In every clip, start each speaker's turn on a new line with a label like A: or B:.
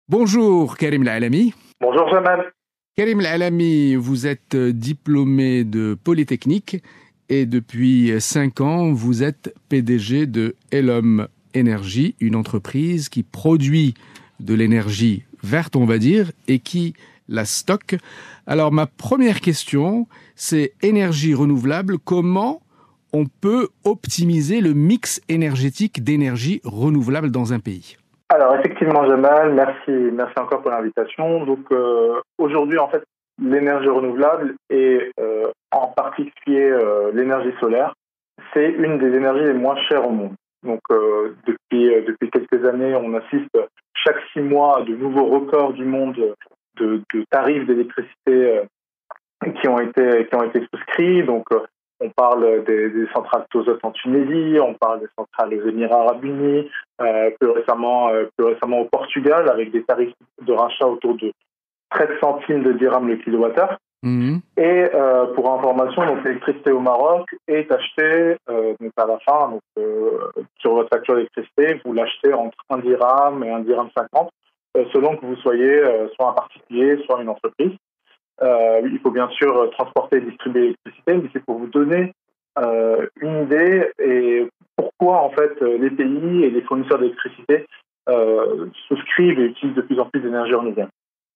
A: Bonjour Karim Lalami.
B: Bonjour Jamal.
A: Karim Lalami, vous êtes diplômé de Polytechnique et depuis 5 ans, vous êtes PDG de Elom Energy, une entreprise qui produit de l'énergie verte, on va dire, et qui la stocke. Alors ma première question, c'est énergie renouvelable, comment on peut optimiser le mix énergétique d'énergie renouvelable dans un pays ?
B: Alors effectivement Jamal, merci encore pour l'invitation. Donc aujourd'hui en fait l'énergie renouvelable et en particulier l'énergie solaire, c'est une des énergies les moins chères au monde. Donc depuis quelques années, on assiste chaque 6 mois à de nouveaux records du monde de tarifs d'électricité qui ont été souscrits. Donc on parle des centrales Tosot en Tunisie, on parle des centrales des Émirats Arabes Unis, plus récemment au Portugal, avec des tarifs de rachat autour de 13 centimes de dirhams le kilowattheure.
A: Mmh.
B: Et pour information, donc l'électricité au Maroc est achetée donc à la fin, sur votre facture d'électricité, vous l'achetez entre 1 dirham et 1 dirham 50, selon que vous soyez soit un particulier, soit une entreprise. Il faut bien sûr transporter et distribuer l'électricité, mais c'est pour vous donner une idée et pourquoi en fait les pays et les fournisseurs d'électricité souscrivent et utilisent de plus en plus d'énergie renouvelable.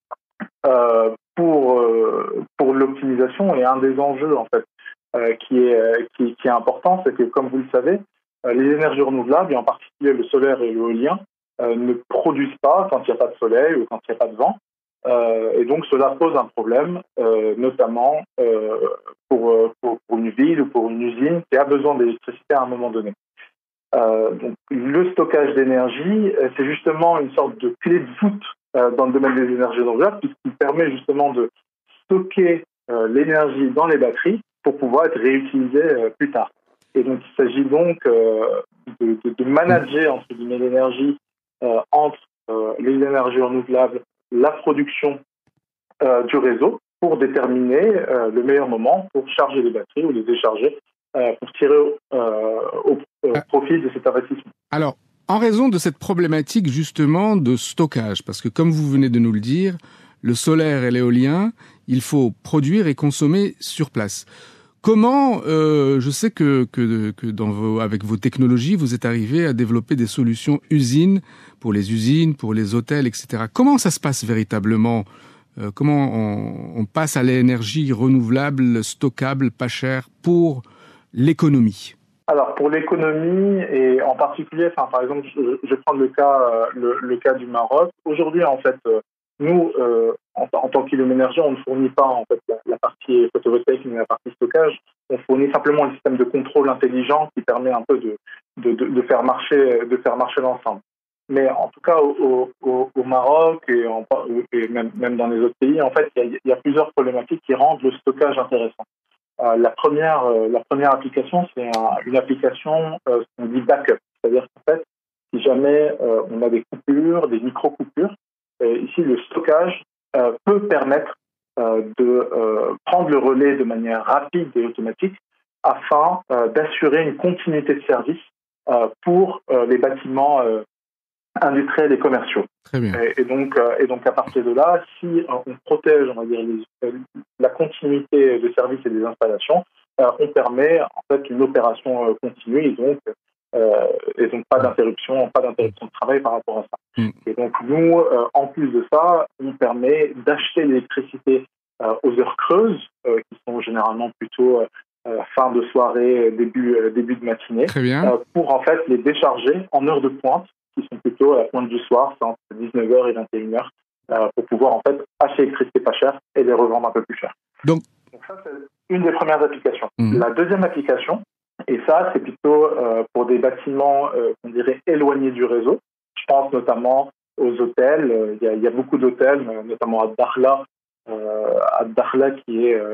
B: Pour l'optimisation, et un des enjeux en fait qui est important, c'est que comme vous le savez, les énergies renouvelables, et en particulier le solaire et l'éolien, ne produisent pas quand il n'y a pas de soleil ou quand il n'y a pas de vent. Et donc cela pose un problème, notamment pour une ville ou pour une usine qui a besoin d'électricité à un moment donné. Donc le stockage d'énergie, c'est justement une sorte de clé de voûte dans le domaine des énergies renouvelables, puisqu'il permet justement de stocker l'énergie dans les batteries pour pouvoir être réutilisée plus tard. Et donc il s'agit donc de manager entre guillemets l'énergie entre les énergies renouvelables, la production du réseau, pour déterminer le meilleur moment pour charger les batteries ou les décharger pour tirer au profit de cet investissement.
A: Alors, en raison de cette problématique justement de stockage, parce que comme vous venez de nous le dire, le solaire et l'éolien, il faut produire et consommer sur place. Comment, je sais que avec vos technologies, vous êtes arrivé à développer des solutions pour les hôtels, etc. Comment ça se passe véritablement ? Comment on passe à l'énergie renouvelable, stockable, pas chère pour l'économie ?
B: Alors pour l'économie et en particulier, par exemple, je vais prendre le cas du Maroc. Aujourd'hui, en fait, nous, en tant qu'Elom Energy, on ne fournit pas en fait la partie photovoltaïque mais la partie stockage. On fournit simplement un système de contrôle intelligent qui permet un peu de faire marcher l'ensemble. Mais en tout cas, au Maroc et même dans les autres pays, en fait, il y a plusieurs problématiques qui rendent le stockage intéressant. La première application, c'est une application qu'on dit backup. C'est-à-dire qu'en fait, si jamais on a des coupures, des micro-coupures, ici, le stockage peut permettre de prendre le relais de manière rapide et automatique afin d'assurer une continuité de service pour les bâtiments industriels et commerciaux.
A: Très bien.
B: Et donc à partir de là, si on protège, on va dire, la continuité de service et des installations, on permet en fait une opération continue et donc pas d'interruption de travail par rapport à ça. Et donc nous, en plus de ça, on permet d'acheter l'électricité aux heures creuses, qui sont généralement plutôt fin de soirée, début de matinée, pour en fait les décharger en heures de pointe, qui sont plutôt à la pointe du soir, c'est entre 19h et 21h, pour pouvoir en fait acheter l'électricité pas chère et les revendre un peu plus cher. Donc ça, c'est une des premières applications. La deuxième application, et ça, c'est plutôt pour des bâtiments, on dirait, éloignés du réseau. Je pense notamment aux hôtels. Il y a beaucoup d'hôtels, notamment à Dakhla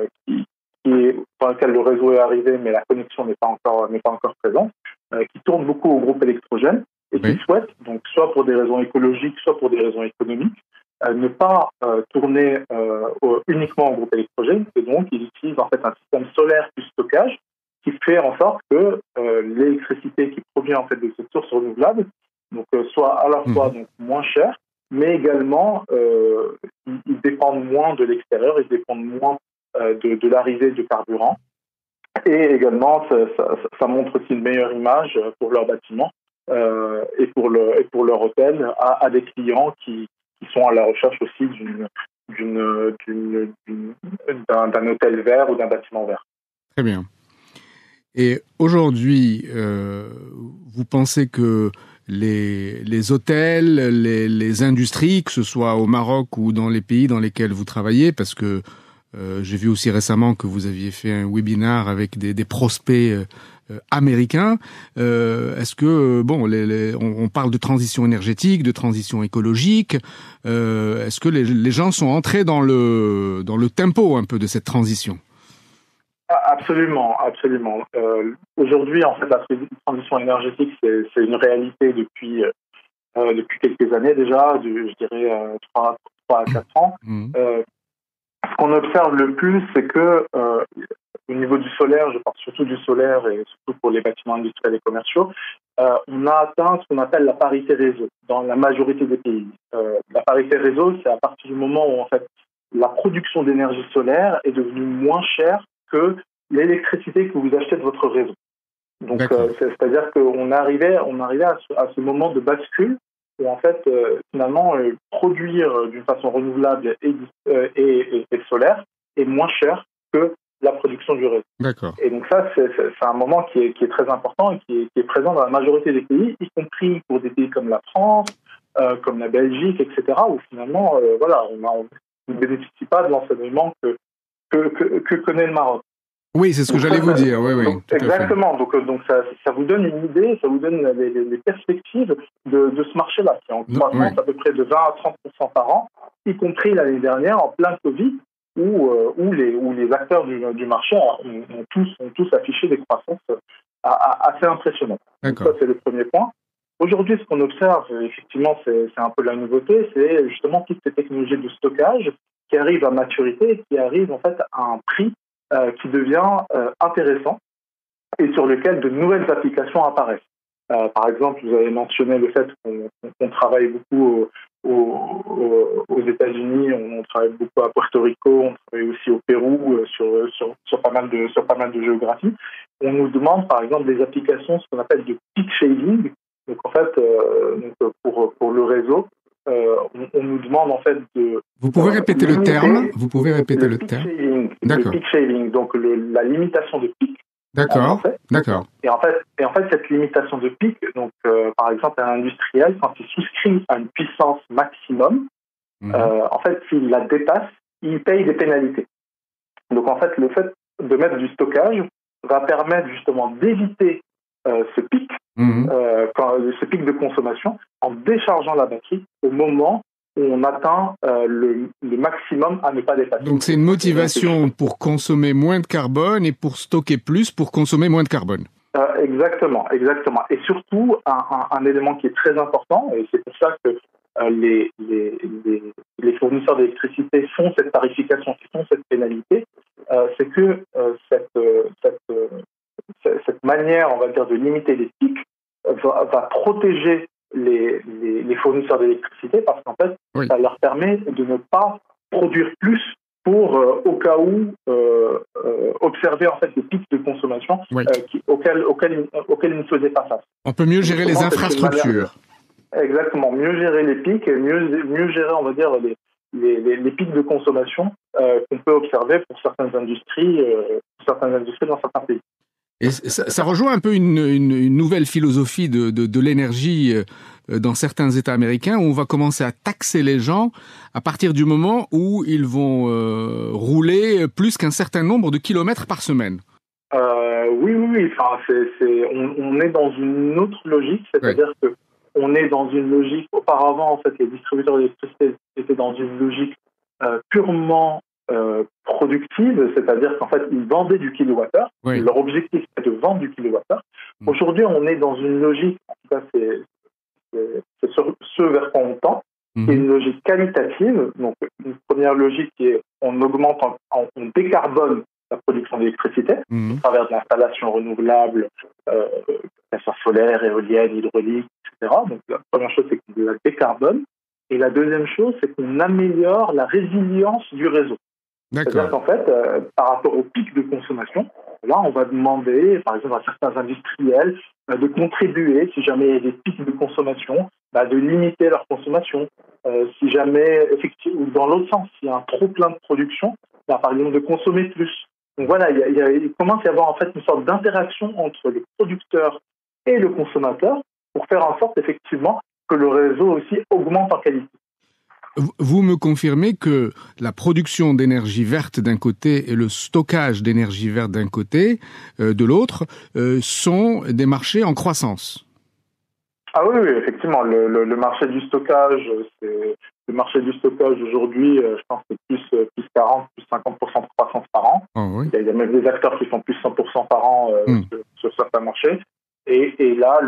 B: dans lequel le réseau est arrivé, mais la connexion n'est pas encore présente, qui tournent beaucoup au groupe électrogène et qui souhaitent, donc soit pour des raisons écologiques, soit pour des raisons économiques, ne pas tourner uniquement au groupe électrogène, et donc ils utilisent en fait un système solaire plus stockage qui fait en sorte que l'électricité qui provient en fait de cette source renouvelable donc soit à la fois donc moins chère mais également ils dépendent moins de l'extérieur, ils dépendent moins de l'arrivée de carburant. Et également, ça montre aussi une meilleure image pour leur bâtiment et pour leur hôtel à des clients qui sont à la recherche aussi d'un hôtel vert ou d'un bâtiment vert.
A: Très bien. Et aujourd'hui, vous pensez que les hôtels, les industries, que ce soit au Maroc ou dans les pays dans lesquels vous travaillez, parce que j'ai vu aussi récemment que vous aviez fait un webinar avec des prospects américains. Est-ce que on parle de transition énergétique, de transition écologique. Est-ce que les gens sont entrés dans le tempo un peu de cette transition?
B: Absolument. Aujourd'hui, en fait, la transition énergétique, c'est une réalité depuis quelques années déjà, je dirais 3 à 4 ans. Ce qu'on observe le plus, c'est que au niveau du solaire, je parle surtout du solaire et surtout pour les bâtiments industriels et commerciaux, on a atteint ce qu'on appelle la parité réseau dans la majorité des pays. La parité réseau, c'est à partir du moment où en fait la production d'énergie solaire est devenue moins chère que l'électricité que vous achetez de votre réseau. Donc, c'est-à-dire qu'on arrivait à ce moment de bascule où en fait, finalement, produire d'une façon renouvelable et solaire est moins cher que la production du réseau.
A: D'accord.
B: Et donc ça, c'est un moment qui est très important et qui est présent dans la majorité des pays, y compris pour des pays comme la France, comme la Belgique, etc., où finalement, on ne bénéficie pas de l'enseignement que connaît le Maroc.
A: Oui, c'est ce que j'allais vous dire. Oui,
B: donc, exactement. Donc ça vous donne une idée, ça vous donne les perspectives de ce marché-là, qui est en croissance à peu près de 20 à 30% par an, y compris l'année dernière en plein Covid, où les acteurs du marché ont tous affiché des croissances assez impressionnantes. Donc ça, c'est le premier point. Aujourd'hui, ce qu'on observe, effectivement, c'est un peu la nouveauté, c'est justement toutes ces technologies de stockage qui arrivent à maturité et qui arrivent en fait à un prix qui devient intéressant et sur lequel de nouvelles applications apparaissent. Par exemple, vous avez mentionné le fait qu'on travaille beaucoup aux États-Unis, on travaille beaucoup à Porto Rico, on travaille aussi au Pérou sur pas mal de géographies. On nous demande par exemple des applications, ce qu'on appelle de peak shaving. Donc en fait, pour le réseau, on nous demande en fait de.
A: Vous pouvez répéter le terme. Vous pouvez répéter le terme.
B: D'accord. Le peak shaving, donc la limitation de pic.
A: D'accord. D'accord.
B: Et en fait, cette limitation de pic, donc par exemple un industriel, quand il souscrit à une puissance maximum, en fait, s'il la dépasse, il paye des pénalités. Donc en fait, le fait de mettre du stockage va permettre justement d'éviter ce pic de consommation en déchargeant la batterie au moment où on atteint le maximum à ne pas dépasser.
A: Donc c'est une motivation pour consommer moins de carbone et pour stocker plus pour consommer moins de carbone.
B: Exactement. Et surtout, un élément qui est très important, et c'est pour ça que les fournisseurs d'électricité font cette tarification, font cette pénalité, c'est que cette manière, on va dire, de limiter les pics va protéger les fournisseurs d'électricité parce qu'en fait, ça leur permet de ne pas produire plus pour, au cas où, observer en fait des pics de consommation auxquels ils ne faisaient pas face.
A: On peut mieux gérer les infrastructures.
B: Exactement, mieux gérer les pics et mieux gérer, on va dire, les pics de consommation qu'on peut observer pour certaines industries dans certains pays.
A: Et ça rejoint un peu une nouvelle philosophie de l'énergie dans certains États américains où on va commencer à taxer les gens à partir du moment où ils vont rouler plus qu'un certain nombre de kilomètres par semaine.
B: Oui. Enfin, on est dans une autre logique, c'est-à-dire que on est dans une logique. Auparavant, en fait, les distributeurs d'électricité étaient dans une logique purement productive, c'est-à-dire qu'en fait, ils vendaient du kilowattheure. Oui. Leur objectif, c'était de vendre du kilowattheure. Aujourd'hui, on est dans une logique, en tout cas, c'est ce vers quoi on tend, qui est une logique qualitative. Donc, une première logique qui est on augmente, on décarbone la production d'électricité à travers de l'installation renouvelable, que ce soit solaire, éolienne, hydraulique, etc. Donc, la première chose, c'est qu'on la décarbone. Et la deuxième chose, c'est qu'on améliore la résilience du réseau.
A: D'accord.
B: C'est-à-dire qu'en fait, par rapport au pic de consommation, là, on va demander, par exemple, à certains industriels de contribuer, si jamais il y a des pics de consommation, de limiter leur consommation. Si jamais, effectivement, ou dans l'autre sens, s'il y a un trop plein de production, par exemple, de consommer plus. Donc voilà, il commence à y avoir en fait une sorte d'interaction entre le producteur et le consommateur pour faire en sorte, effectivement, que le réseau aussi augmente en qualité.
A: Vous me confirmez que la production d'énergie verte d'un côté et le stockage d'énergie verte d'un côté, de l'autre, sont des marchés en croissance.
B: Ah oui, effectivement, le marché du stockage, le marché du stockage aujourd'hui, je pense que c'est plus 40, plus 50% de croissance par an.
A: Oh, oui.
B: Il y a même des acteurs qui font plus 100% par an sur certains marchés. Et là,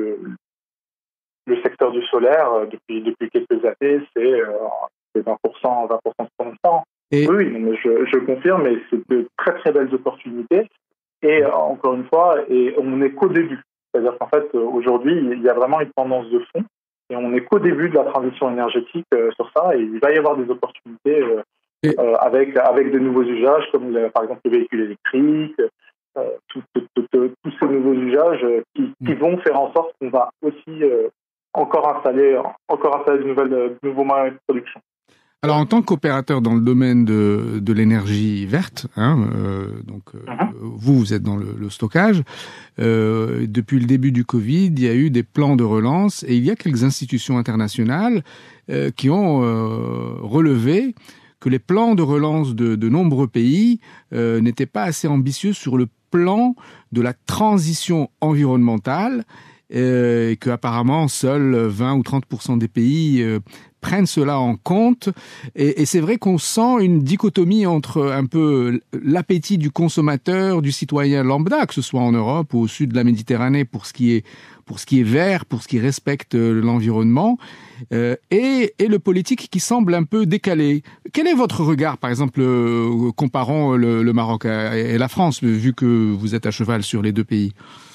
B: le secteur du solaire, depuis quelques années, c'est 20% de croissance par an. Oui, mais je confirme, mais c'est de très très belles opportunités. Et encore une fois, et on n'est qu'au début. C'est-à-dire qu'en fait, aujourd'hui, il y a vraiment une tendance de fond et on n'est qu'au début de la transition énergétique sur ça. Et il va y avoir des opportunités avec de nouveaux usages, comme par exemple les véhicules électriques, tous ces nouveaux usages qui vont faire en sorte qu'on va aussi encore installer de nouveaux moyens de production.
A: Alors, en tant qu'opérateur dans le domaine de l'énergie verte, vous êtes dans le stockage. Depuis le début du Covid, il y a eu des plans de relance et il y a quelques institutions internationales qui ont relevé que les plans de relance de nombreux pays n'étaient pas assez ambitieux sur le plan de la transition environnementale et que apparemment seuls 20 ou 30% des pays prennent cela en compte. Et c'est vrai qu'on sent une dichotomie entre un peu l'appétit du consommateur, du citoyen lambda, que ce soit en Europe ou au sud de la Méditerranée pour ce qui est vert, pour ce qui respecte l'environnement, et le politique qui semble un peu décalé. Quel est votre regard, par exemple, comparant le Maroc et la France, vu que vous êtes à cheval sur les deux pays?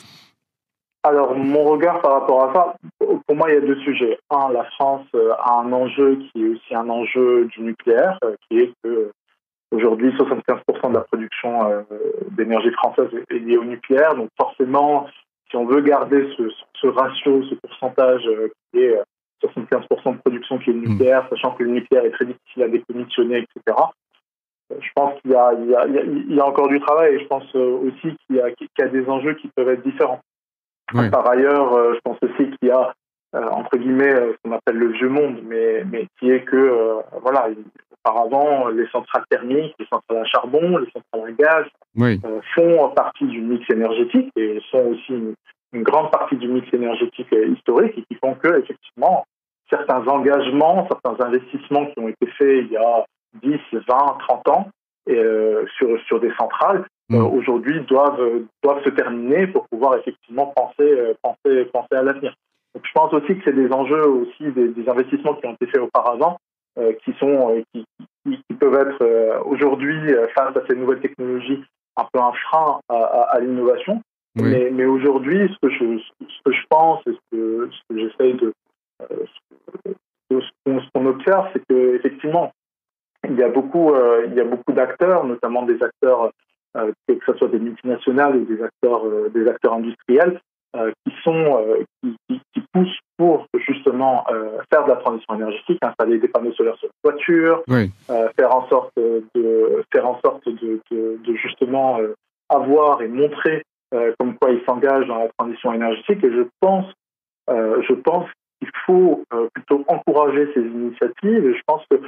B: Alors, mon regard par rapport à ça, pour moi, il y a deux sujets. Un, la France a un enjeu qui est aussi un enjeu du nucléaire, qui est que aujourd'hui, 75% de la production d'énergie française est liée au nucléaire. Donc, forcément, si on veut garder ce ratio, ce pourcentage qui est 75% de production qui est nucléaire, sachant que le nucléaire est très difficile à décommissionner, etc., je pense qu'il y a encore du travail et je pense aussi qu'il y a des enjeux qui peuvent être différents. Oui. Par ailleurs, je pense aussi qu'il y a, entre guillemets, ce qu'on appelle le vieux monde, mais qui est que, auparavant, les centrales thermiques, les centrales à charbon, les centrales à gaz font partie du mix énergétique et sont aussi une grande partie du mix énergétique historique et qui font que, effectivement, certains engagements, certains investissements qui ont été faits il y a 10, 20, 30 ans sur des centrales, aujourd'hui doivent se terminer pour pouvoir effectivement penser à l'avenir. Donc je pense aussi que c'est des enjeux aussi des investissements qui ont été faits auparavant qui peuvent être aujourd'hui face à ces nouvelles technologies un peu un frein à l'innovation. Oui. Mais aujourd'hui ce que je pense et ce que j'essaye ce qu'on observe, c'est que effectivement il y a beaucoup d'acteurs, notamment des acteurs que ce soit des multinationales ou des acteurs industriels qui poussent pour justement faire de la transition énergétique, installer des panneaux solaires sur les voitures, faire en sorte de justement avoir et montrer comme quoi ils s'engagent dans la transition énergétique. Et je pense qu'il faut plutôt encourager ces initiatives. Et je pense que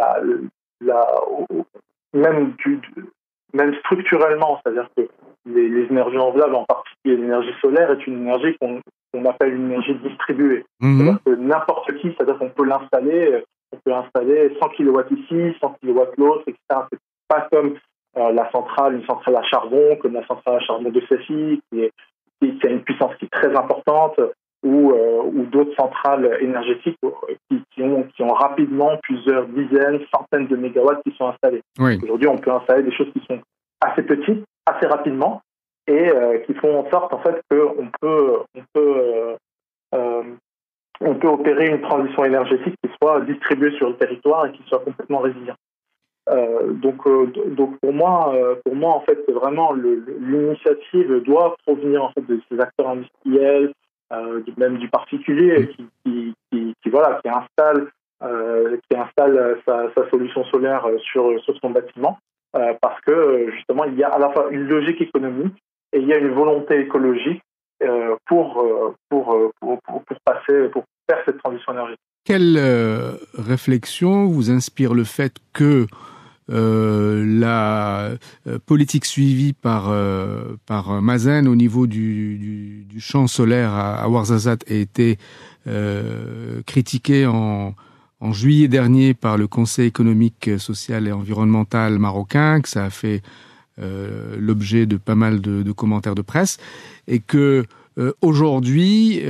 B: même structurellement, c'est-à-dire que les énergies renouvelables, en particulier l'énergie solaire, est une énergie qu'on appelle une énergie distribuée. C'est-à-dire que n'importe qui, c'est-à-dire qu'on peut l'installer, 100 kW ici, 100 kW l'autre, etc. C'est pas comme une centrale à charbon, comme la centrale à charbon de CFI, qui a une puissance qui est très importante, ou d'autres centrales énergétiques qui ont rapidement plusieurs dizaines, centaines de mégawatts qui sont installés. Oui. Aujourd'hui, on peut installer des choses qui sont assez petites, assez rapidement, et qui font en sorte en fait qu'on peut on peut opérer une transition énergétique qui soit distribuée sur le territoire et qui soit complètement résilient. Donc pour moi en fait c'est vraiment l'initiative doit provenir en fait de ces acteurs industriels, même du particulier qui installe sa solution solaire sur son bâtiment, parce que justement il y a à la fois une logique économique et il y a une volonté écologique pour faire cette transition énergétique.
A: Quelle réflexion vous inspire le fait que la politique suivie par Mazen au niveau du champ solaire à Ouarzazate a été critiquée en juillet dernier par le Conseil économique, social et environnemental marocain, que ça a fait l'objet de pas mal de commentaires de presse, et que aujourd'hui,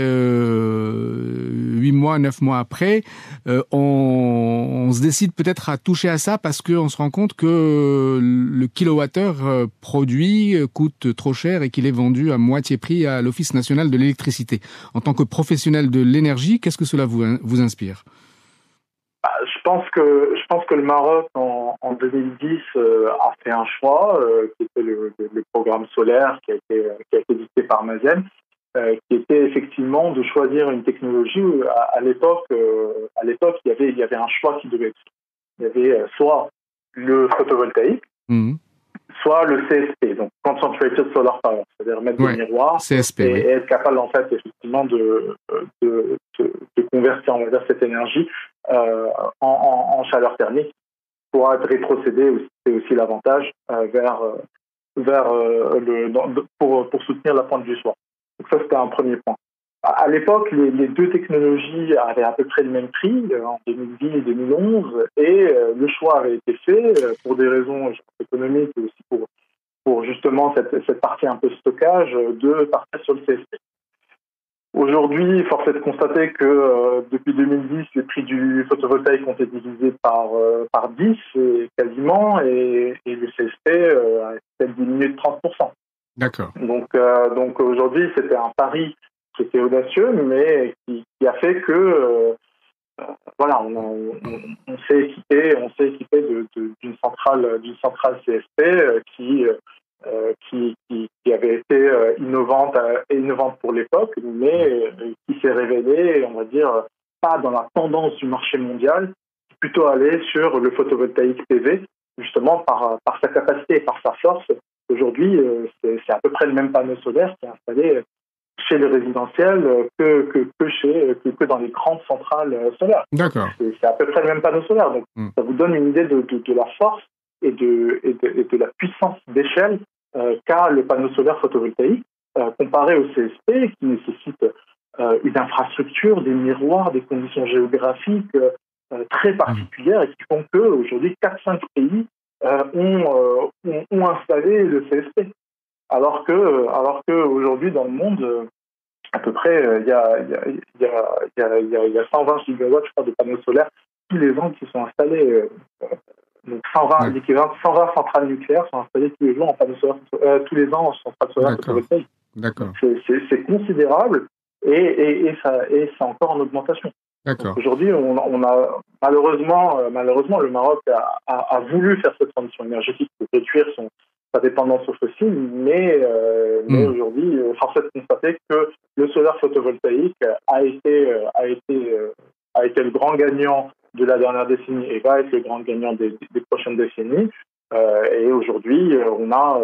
A: 9 mois après, on se décide peut-être à toucher à ça parce qu'on se rend compte que le kilowattheure produit coûte trop cher et qu'il est vendu à moitié prix à l'Office national de l'électricité. En tant que professionnel de l'énergie, qu'est-ce que cela vous inspire ?
B: Je pense que le Maroc en 2010 a fait un choix qui était le programme solaire qui a été dicté par Mazen, qui était effectivement de choisir une technologie où à l'époque il y avait un choix qui devait être fait. Il y avait soit le photovoltaïque, soit le CSP, donc Concentrated Solar Power, c'est-à-dire mettre des miroirs
A: CSP,
B: et être capable en fait effectivement de convertir, on va dire, cette énergie en chaleur thermique pour être rétrocédé aussi. C'est aussi l'avantage pour soutenir la pointe du soir. Donc ça, c'était un premier point. À l'époque, les deux technologies avaient à peu près le même prix en 2010 et 2011, et le choix avait été fait pour des raisons économiques et aussi pour justement cette partie un peu stockage, de partir sur le CSP. Aujourd'hui, force est de constater que depuis 2010, les prix du photovoltaïque ont été divisés par 10 quasiment, et le CSP a peut-être diminué de 30%.
A: D'accord.
B: Donc aujourd'hui, c'était un pari qui était audacieux, mais qui a fait que on s'est équipé d'une centrale CSP qui avait été innovante pour l'époque, mais qui s'est révélée, on va dire, pas dans la tendance du marché mondial, plutôt aller sur le photovoltaïque PV, justement par sa capacité et par sa force. Aujourd'hui, c'est à peu près le même panneau solaire qui est installé chez les résidentiels que dans les grandes centrales solaires.
A: D'accord.
B: C'est à peu près le même panneau solaire. Donc, ça vous donne une idée de la force et de la puissance d'échelle qu'a le panneau solaire photovoltaïque, comparé au CSP qui nécessite une infrastructure, des miroirs, des conditions géographiques très particulières, et qui font qu'aujourd'hui, 4-5 pays ont installé le CSP. Alors que aujourd'hui, dans le monde, à peu près, il y a 120 gigawatts, je crois, de panneaux solaires tous les ans qui sont installés. Donc l'équivalent de 120 centrales nucléaires sont installées tous les jours en panneaux solaires, tous les ans en centrales solaires photovoltaïques.
A: D'accord.
B: C'est considérable, et c'est encore en augmentation.
A: D'accord.
B: Donc aujourd'hui, on a malheureusement le Maroc a voulu faire cette transition énergétique pour réduire sa dépendance aux fossiles, mais aujourd'hui, force est de constater que le solaire photovoltaïque a été le grand gagnant de la dernière décennie et va être le grand gagnant des prochaines décennies. Et aujourd'hui, on a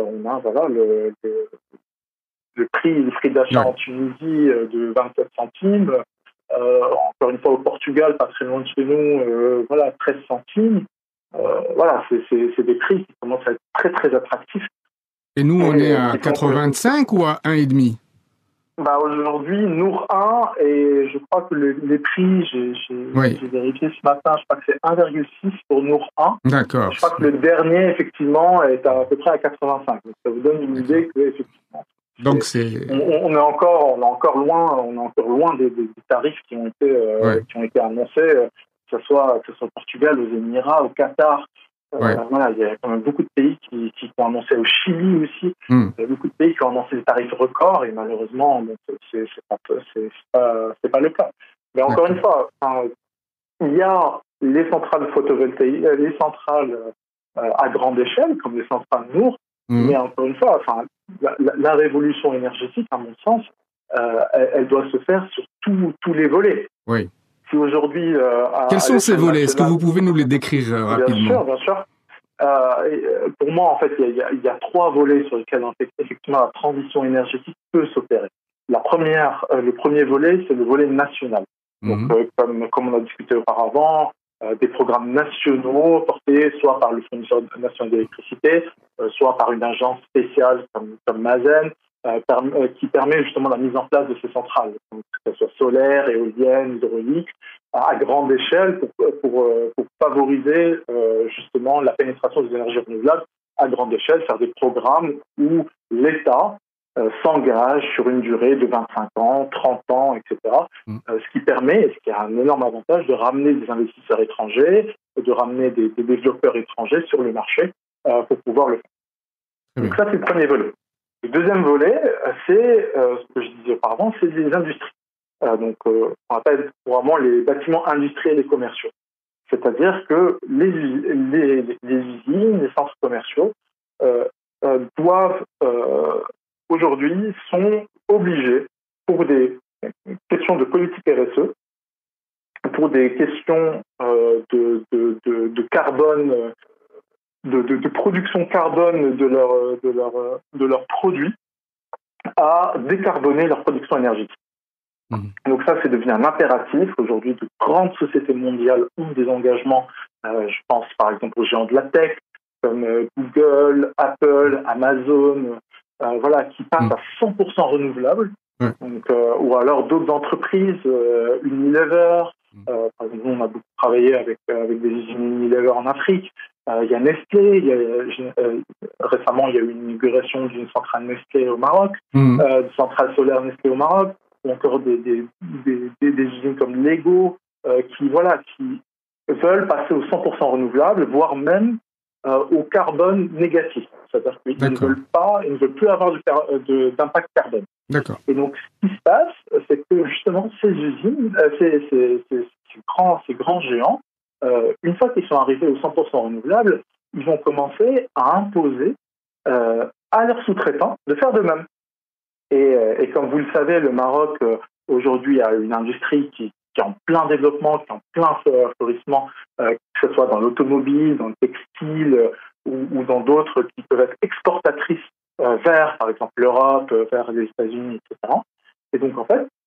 B: le prix d'achat en Tunisie de 27 centimes. Encore une fois, au Portugal, pas très loin de chez nous, 13 centimes. C'est des prix qui commencent à être très très attractifs.
A: Et nous, on est à 85 ou à 1,5 ?
B: Aujourd'hui, Nour 1, et je crois que les prix, j'ai vérifié ce matin, je crois que c'est 1,6 pour Nour 1.
A: D'accord.
B: Je crois que le dernier, effectivement, est à peu près à 85. Donc ça vous donne une idée que, effectivement,
A: donc
B: on est encore loin des tarifs qui ont été annoncés, que ce soit au Portugal, aux Émirats, au Qatar. Il y a quand même beaucoup de pays qui ont annoncé, au Chili aussi. Il y a beaucoup de pays qui ont annoncé des tarifs records, et malheureusement, c'est pas le cas. Mais encore une fois, il y a les centrales photovoltaïques, les centrales à grande échelle, comme les centrales Nour, mais encore une fois, la révolution énergétique, à mon sens, elle doit se faire sur tous les volets.
A: Oui.
B: Si aujourd'hui,
A: quels sont ces volets? Est-ce que vous pouvez nous les décrire rapidement?
B: Bien sûr. Pour moi, en fait, il y a 3 volets sur lesquels effectivement la transition énergétique peut s'opérer. Le premier volet, c'est le volet national. Donc, comme on a discuté auparavant, des programmes nationaux portés soit par le fournisseur national d'électricité, soit par une agence spéciale comme Mazen, qui permet justement la mise en place de ces centrales, que ce soit solaire, éolienne, hydraulique, à grande échelle pour favoriser justement la pénétration des énergies renouvelables à grande échelle, faire des programmes où l'État s'engage sur une durée de 25 ans, 30 ans, etc. Ce qui permet, et ce qui a un énorme avantage, de ramener des investisseurs étrangers, de ramener des développeurs étrangers sur le marché pour pouvoir le faire. Donc ça, c'est le premier volet. Le deuxième volet, c'est ce que je disais auparavant, c'est les industries. On appelle couramment les bâtiments industriels et commerciaux. C'est-à-dire que les usines, les centres commerciaux aujourd'hui sont obligés, pour des questions de politique RSE, pour des questions de carbone, de production carbone de leurs produits, à décarboner leur production énergétique. Donc ça, c'est devenu un impératif. Aujourd'hui, de grandes sociétés mondiales ont des engagements. Je pense par exemple aux géants de la tech, comme Google, Apple, Amazon, qui passent à 100% renouvelables. Donc, ou alors d'autres entreprises, Unilever. Par exemple, on a beaucoup travaillé avec des usines Unilever en Afrique. Il y a Nestlé. Récemment, il y a eu une inauguration d'une centrale Nestlé au Maroc, d'une centrale solaire Nestlé au Maroc, ou encore des usines comme Lego qui veulent passer au 100% renouvelable, voire même au carbone négatif. C'est-à-dire qu'ils ne veulent plus avoir d'impact carbone.
A: D'accord.
B: Et donc, ce qui se passe, c'est que justement, ces usines, ces grands géants, une fois qu'ils sont arrivés au 100% renouvelable, ils vont commencer à imposer à leurs sous-traitants de faire de même. Et comme vous le savez, le Maroc, aujourd'hui, a une industrie qui est en plein développement, qui est en plein florissement, que ce soit dans l'automobile, dans le textile ou dans d'autres qui peuvent être exportatrices vers, par exemple, l'Europe, vers les États-Unis, etc. Et donc, en fait,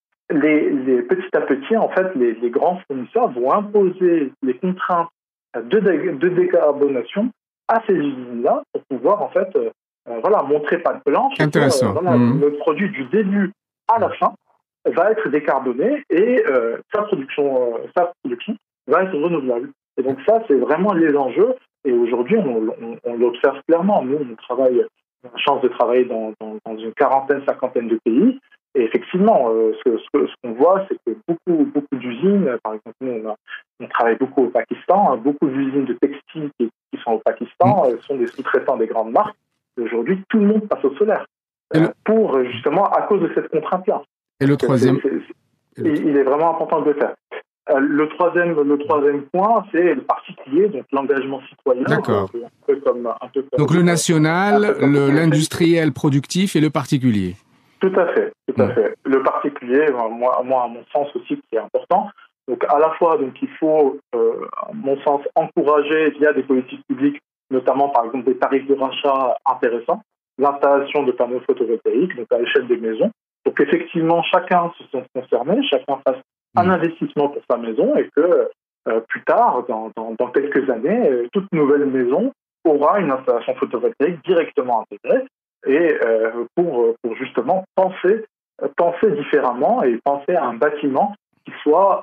B: petit à petit, en fait, les grands fournisseurs vont imposer les contraintes de décarbonation à ces usines-là pour pouvoir, en fait, montrer patte blanche.
A: Intéressant.
B: Le produit du début à la fin va être décarboné et sa production va être renouvelable. Et donc ça, c'est vraiment les enjeux. Et aujourd'hui, on l'observe clairement. Nous, on a la chance de travailler dans une cinquantaine de pays. Et effectivement, ce qu'on voit, c'est que beaucoup d'usines, par exemple, nous, on travaille beaucoup au Pakistan, beaucoup d'usines de textiles qui sont au Pakistan sont des sous-traitants des grandes marques. Et aujourd'hui, tout le monde passe au solaire pour justement à cause de cette contrainte-là.
A: Et le troisième,
B: il est vraiment important de le faire. Le troisième point, c'est le particulier, donc l'engagement citoyen.
A: D'accord.
B: Un peu comme
A: donc le national, l'industriel productif et le particulier.
B: Tout à fait. Le particulier, moi, à mon sens aussi, qui est important. Donc, à la fois, il faut, à mon sens, encourager via des politiques publiques, notamment, par exemple, des tarifs de rachat intéressants, l'installation de panneaux photovoltaïques, donc à l'échelle des maisons, pour qu'effectivement, chacun se sente concerné, chacun fasse un investissement pour sa maison et que, plus tard, dans quelques années, toute nouvelle maison aura une installation photovoltaïque directement intégrée et pour justement penser différemment et penser à un bâtiment qui soit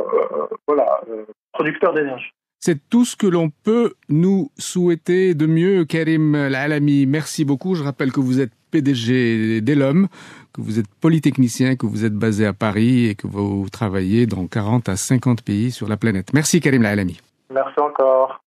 B: producteur d'énergie.
A: C'est tout ce que l'on peut nous souhaiter de mieux, Karim Al-Alami. Merci beaucoup. Je rappelle que vous êtes PDG d'Elom, que vous êtes polytechnicien, que vous êtes basé à Paris et que vous travaillez dans 40 à 50 pays sur la planète. Merci, Karim Al-Alami.
B: Merci encore.